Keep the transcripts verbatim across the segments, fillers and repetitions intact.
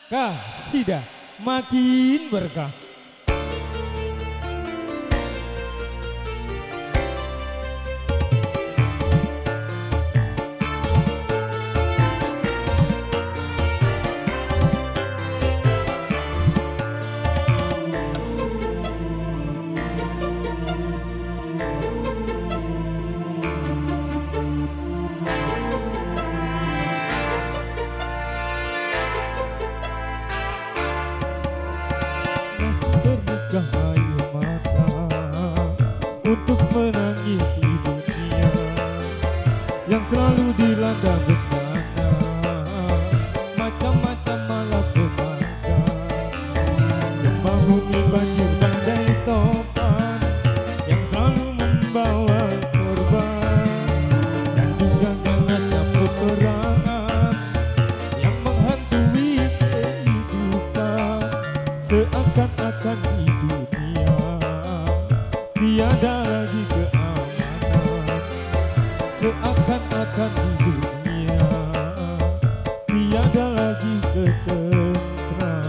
Kasidah makin berkah. Air mata untuk menangisi dunia yang selalu dilanda bencana, macam-macam malapetaka, gempa bumi, banjir, badai, topan yang selalu membawa korban, dan juga ganasnya peperangan yang menghantui kehidupan. Seakan-akan di dunia tiada lagi keamanan, seakan-akan di dunia tiada lagi ketentraman.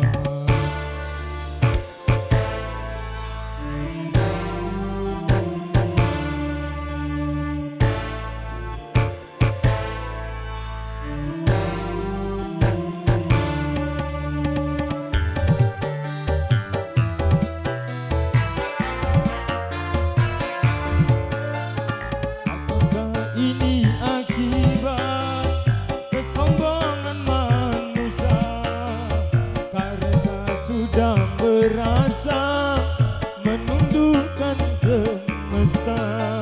Ini akibat kesombongan manusia, karena sudah merasa menundukkan semesta.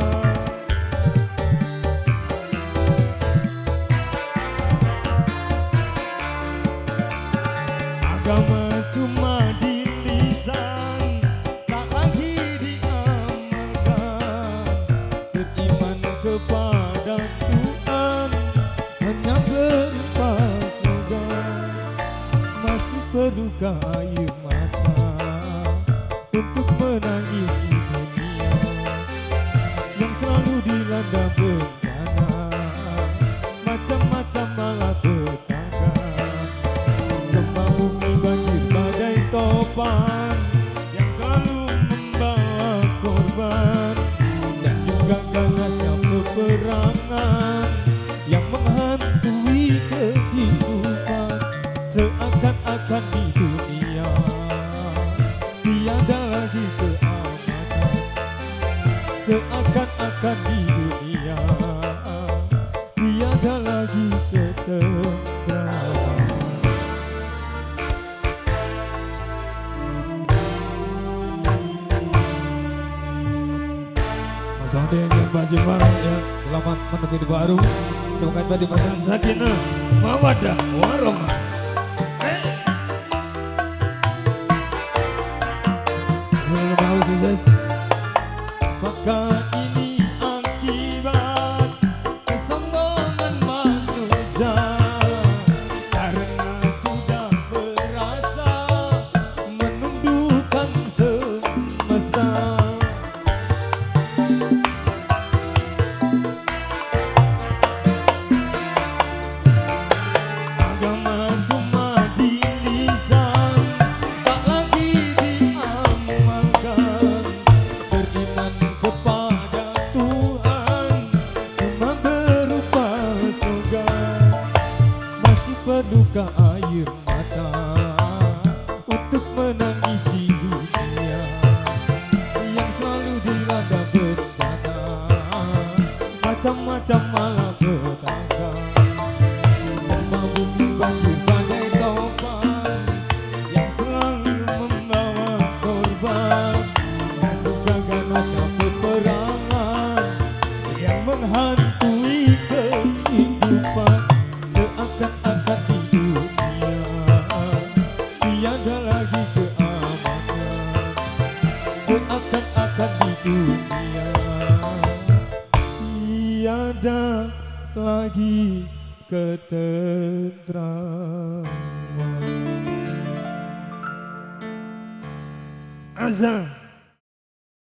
Agama cuma di lisan, tak lagi diamalkan. Beriman kepada Tuhan hanya berupa slogan. Masih perlukah air mata untuk menangisi dunia yang selalu dilanda bencana, macam-macam malapetaka, gempa bumi, banjir, badai, topan yang selalu membawa korban, dan juga ganasnya peperangan yang menghantui kehidupan. Seakan-akan di dunia tiada lagi keamanan, seakan-akan di dunia tiada lagi ketentraman. Sampai yang baju barang ya, selamat menemui di baru. Semoga badi badan sakinah, mawaddah, warahmah. Belum tahu sukses. Maka ini akibat kesombongan manusia, karena sudah berasa menundukkan semesta. Agama cuma di lisan, tak lagi diamalkan. Beriman kepada Tuhan cuma berupa slogan. Masih perlukah air mata untuk menangisi dunia yang selalu dilanda bencana, macam-macam malapetaka, gempa bumi, banjir, badai, topan yang selalu membawa korban, dan juga ganasnya peperangan yang menghantui kehidupan. Seakan-akan di dunia tiada lagi keamanan, seakan-akan di dunia tiada lagi ketentraman. Azan.